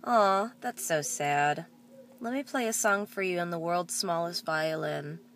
Aw, that's so sad. Let me play a song for you on the world's smallest violin.